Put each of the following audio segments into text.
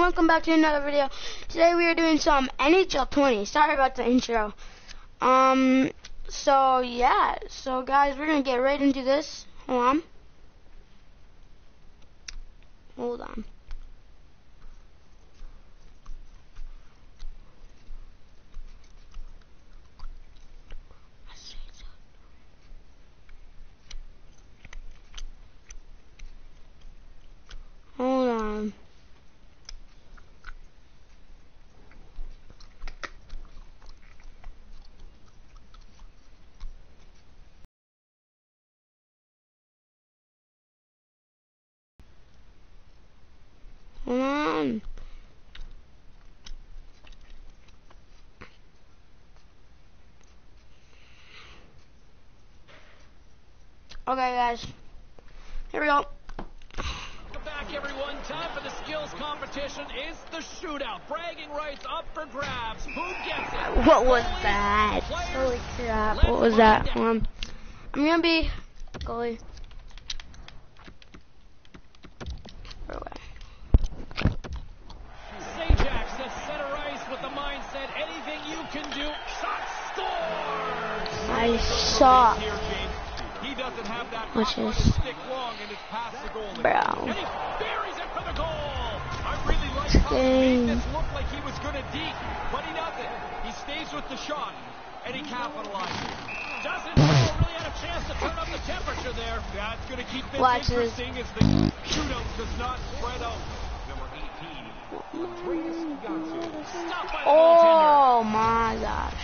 welcome back to another video. Today we are doing some NHL 20. Sorry about the intro. So yeah, so guys, we're gonna get right into this. Hold on. Hold on. Hold on. Okay, guys. Here we go. Welcome back, everyone. Time for the skills competition. Is the shootout. Bragging rights up for grabs. Who gets it? What was that? Holy crap. What was that? I'm gonna be goalie. Sajak sets center ice with the mindset. Anything you can do. Shot scores! I suck. He doesn't have that Stick long and it's past the goal. Brown. And he buries it for the goal. I really like how he made this look like he was going to deke, but he doesn't. He stays with the shot and he capitalizes. Doesn't really had a chance to turn up the temperature there. That's going to keep this interesting as the shootout does not spread out. Number 18. Oh my gosh.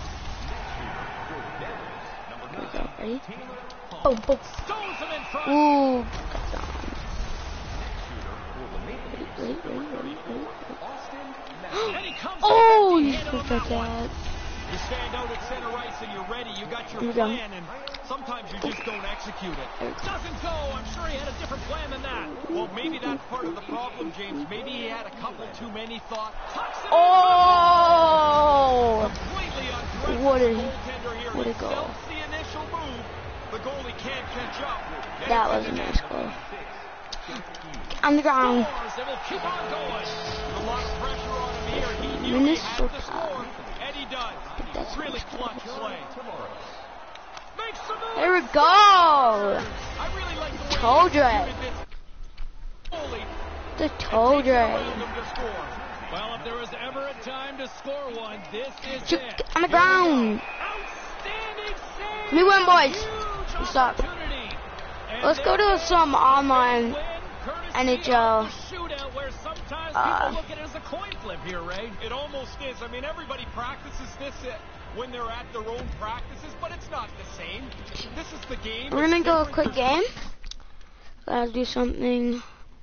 Ready? Oh, boom. Ooh, got down. Oh, you picked up that. You stand out at center ice and you're ready. You got your plan, and sometimes you just don't execute it. Doesn't go. I'm sure he had a different plan than that. Well, maybe that's part of the problem, James. Maybe he had a couple too many thoughts. Oh! Completely undressed. What a goal. Sells the initial move. The goalie can't catch up. That was a nice goal. On the ground. They will keep on going. A lot of pressure on him here. He knew he had to score, and he does. That's really clutch play. Makes the move. There we go. I really like the toe drag. The toe drag. Well, if there was ever a time to score one, this is it. On the ground. Outstanding save. We win, boys. What's up? Let's go to some online NHL. People look at it as a coin flip here, Ray. It almost is. I mean, everybody practices this when they're at their own practices, but it's not the same. This is the game. We're gonna go a quick game. Let's do something.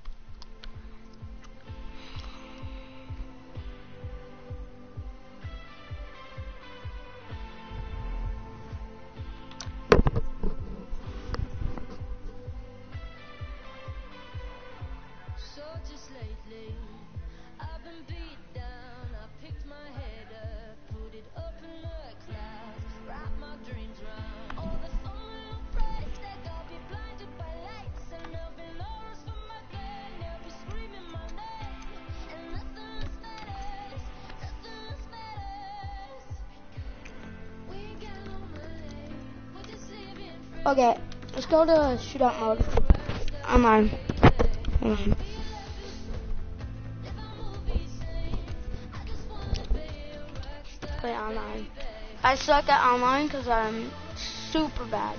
Okay, let's go to shootout mode. Online. Play online. I suck at online because I'm super bad.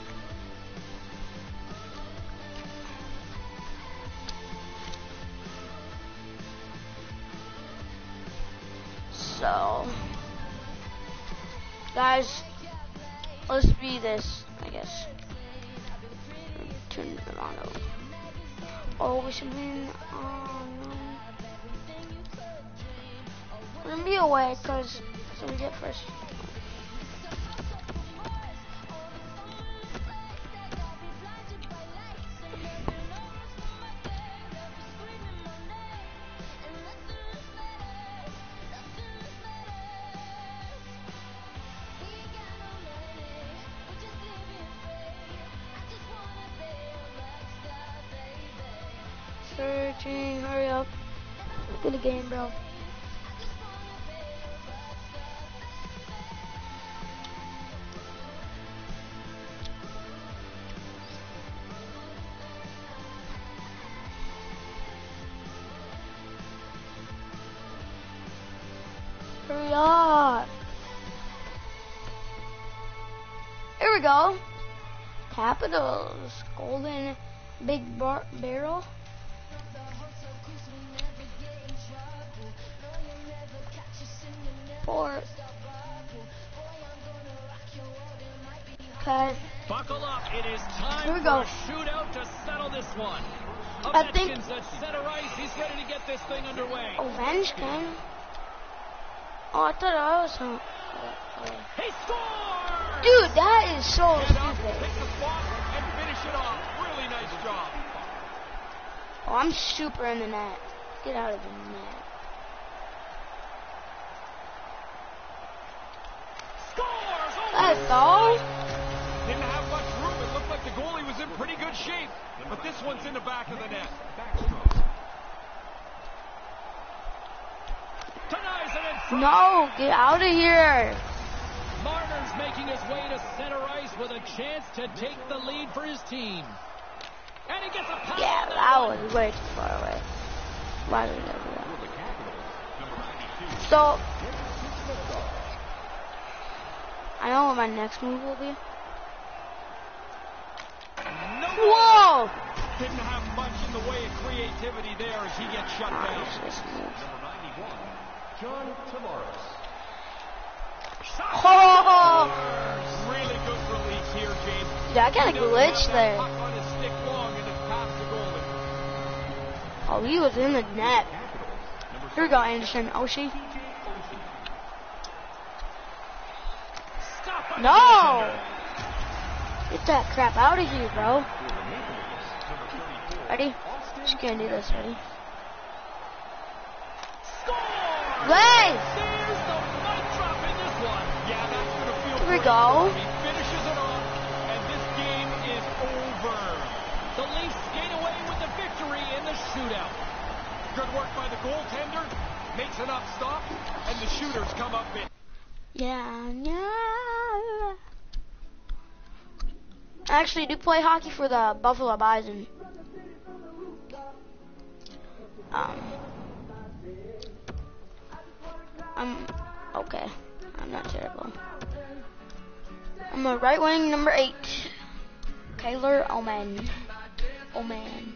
So, guys, let's be this, I guess. Turn it on. Oh, we should win. Oh no. We're gonna be away because we get first. Searching, hurry up. in the game, bro. Hurry up. Here we go. Capitals. Golden big barrel. Four. Okay. Buckle up. It is time Here we for go. a shootout to settle this one. I think- Ovechkin's at center ice. He's ready to get this thing underway. Ovechkin. Oh, I thought I was. He scores! Dude, that is so Head up, stupid. pick the spot, and finish it off. Really nice job. Oh, I'm super in the net. Get out of the net. Scores! Oh, Let's go. didn't have much room. It looked like the goalie was in pretty good shape. But this one's in the back of the net. Denies it in front. No, get out of here. Marner's making his way to center ice with a chance to take the lead for his team. And he gets a pass. Yeah, on that was way too far away. Why did I do that? So, I know what my next move will be. No. Whoa! Didn't have much in the way of creativity there as he gets shut down. Nice move. John Tavares. Oh! Really good release here, James. Yeah, I got a He knows glitch how that there. puck on his stick long and it's past the goalie. Oh, he was in the net. Here we go, Anderson. Oshie. Stop by the No! goaltender. Get that crap out of here, bro. Ready? Just gonna do this, ready? Score! Way! There's the mic drop in this one. Yeah, that's going to feel Here we great. go. He finishes it off, and this game is over. The Leafs skate away with the victory in the shootout. Good work by the goaltender. Makes enough stop, and the shooters come up big. Yeah, yeah. I actually do play hockey for the Buffalo Bison. I'm okay. I'm not terrible. I'm a right wing number 8. Kaylor Oman. Oman.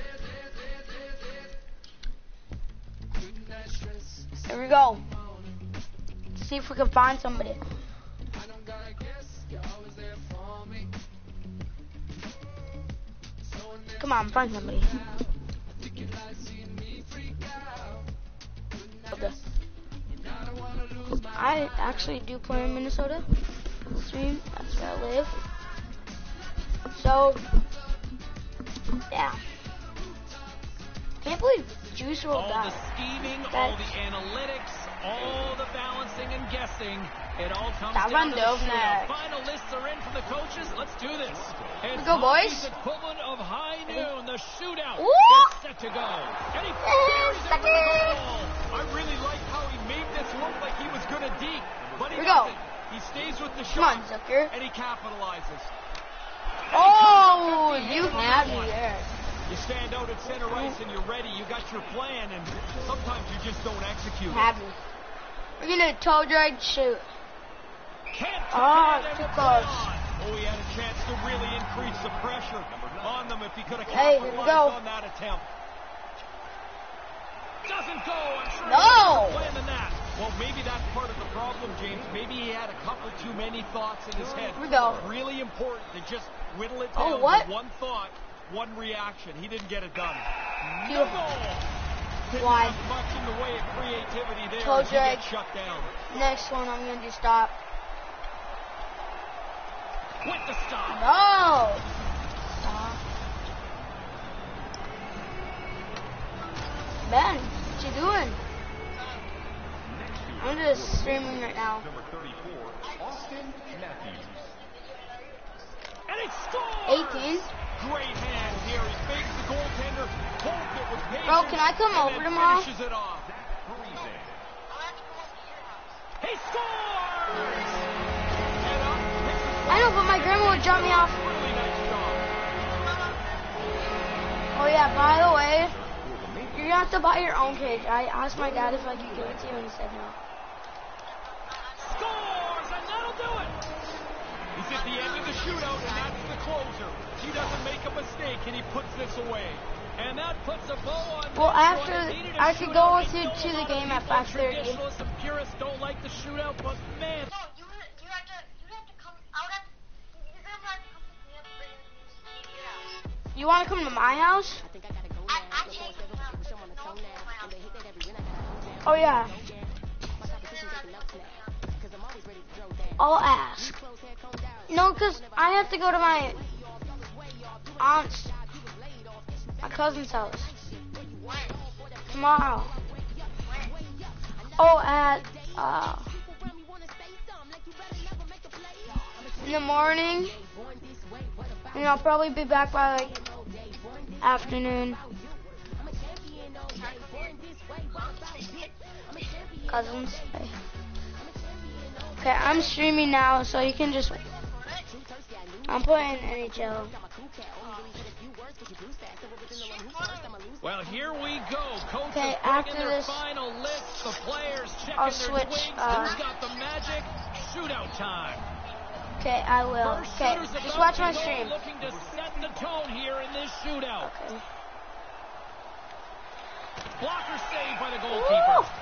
Here we go. Let's see if we can find somebody. Come on, find somebody. I actually do play in Minnesota. Stream, that's where I live. So, yeah. Can't believe Juice WRLD All the died. scheming, all That's- the analytics, all the balancing and guessing. It all comes That down to the run shootout. next. Final lists are in from the coaches. Let's do this. It's go, boys. hockey's equivalent of high noon. The shootout Woo! is set to go. And he buries it Sucker. with the goal. I really liked how he made this look like he was going to deke, but he Here we go. doesn't. He stays with the Come on, shot, Zucker. and he capitalizes. Oh, you had me there. You stand out at center ice and you're ready. You got your plan, and sometimes you just don't execute. Have me. We're gonna toe drag shoot. Can't Ah, and too it's close. on. Oh, he had a chance to really increase the pressure on them if he could have Hey, here we capitalized go. on that attempt. Doesn't go. I'm sure No. he plan than that. Well, maybe that's part of the problem, James. Maybe he had a couple too many thoughts in his head. Here we go. Really important to just whittle it Oh, down what? to one thought, one reaction. He didn't get it done. No Beautiful. goal. Didn't Why? have much in the way of creativity there Toe as he drag. gets shut down. Next one, I'm gonna do stop. With the stop. No. Stop. Ben, what you doing? I'm just streaming right now. Number 34, Austin Matthews. And he scores! 18. Great hands here. He fakes the goaltender. Holds it with patience. Bro, can I come and over then tomorrow? finishes it off. He scores! And up, hits the I know, but my grandma would drop me off. really nice job. Oh yeah, by the way, you're gonna have to buy your own cage. I asked my dad if I could give it to you, and he said no. Scores, and that'll do it. He's at the end of the shootout, and that's the closer. He doesn't make a mistake, and he puts this away. And that puts a bow on. Well, this after one. It needed a I could shootout. go I with you know to a the lot of game at people, 5:30. traditionalists and purists don't like the shootout, but man. No, you have to come. I would have to. You're gonna have to come pick me up and bring me to your house. You want to come to my house? I can't come out because no one's at my house. Oh yeah. I'll ask. No, because I have to go to my aunt's, my cousin's house tomorrow. Oh, at in the morning, and I'll probably be back by like afternoon. Cousins. Okay, I'm streaming now, so you can just. I'm playing NHL. Well, here we go. Coach Okay, is after bringing their this, final list. The players checking I'll their switch, twigs. Who's got the magic? Shootout time. Okay, I will. First Okay, shooter's just about watch to my go, stream. looking to set the tone here in this shootout. Okay. Blocker saved by the goalkeeper. Woo!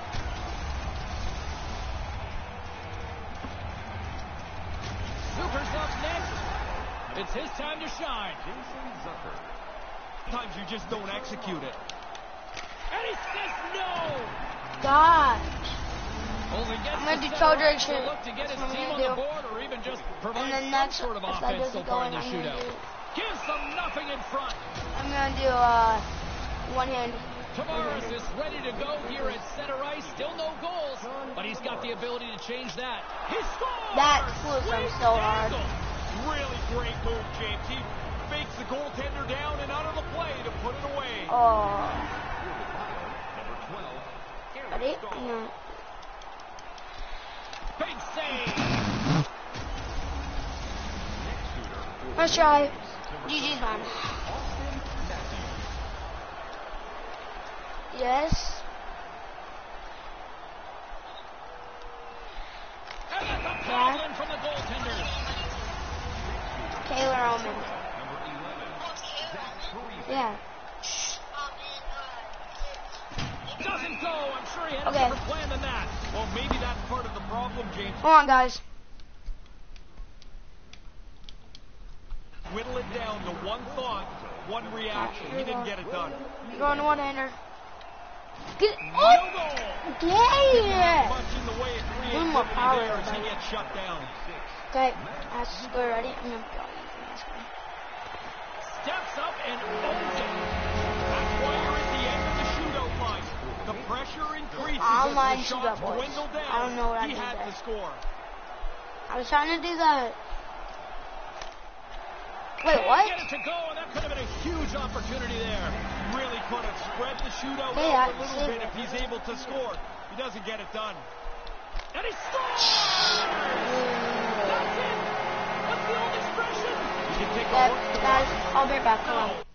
Zucker's up next. It's his time to shine. Sometimes you just don't execute it. And he says no. God. Only gets I'm gonna the do center toe right drag to shit. look to get his That's what team I'm on gonna the do. board, or even just provide And then some next, sort of if that offense so doesn't go far in in, the I'm gonna shootout. do, Gives them nothing in front. I'm gonna do one hand. Tavares is ready to go here at center ice. Still no goals, but he's got the ability to change that. He scores! That flew from Sweet so hard. angle. Really great move, James. He fakes the goaltender down and out of the play to put it away. Oh. Ready? No. Big save. Let's try. GG's man. Yes. And that's a problem from the goaltenders. Taylor Omen. Yeah. Doesn't go. I'm sure he had a Okay. different plan than that. Well, maybe that's part of the problem, James. Hold on, guys. Whittle it down to one thought, one reaction. He didn't get it done. You're going to one-hander. Get it. No Oh! goal. Dang Much in the way of One more creativity power, there as he buddy. gets shut down. Okay, that's good. Ready? I'm gonna go. Steps up and owns it. That's why you're at the end of the shootout line. The pressure increases Online as the shootout, shots boys. dwindle down. I don't know what I he did had there. to score. I was trying to do that. Wait, Can't what? get it to go, and that could have been a huge opportunity there. Really could have spread the shootout Hey, out a I little saved bit it. if he's able to score. He doesn't get it done. And he scores! That's it! What's the old expression? You can take a Yep, horse to guys, water. I'll be right back. Come on. No.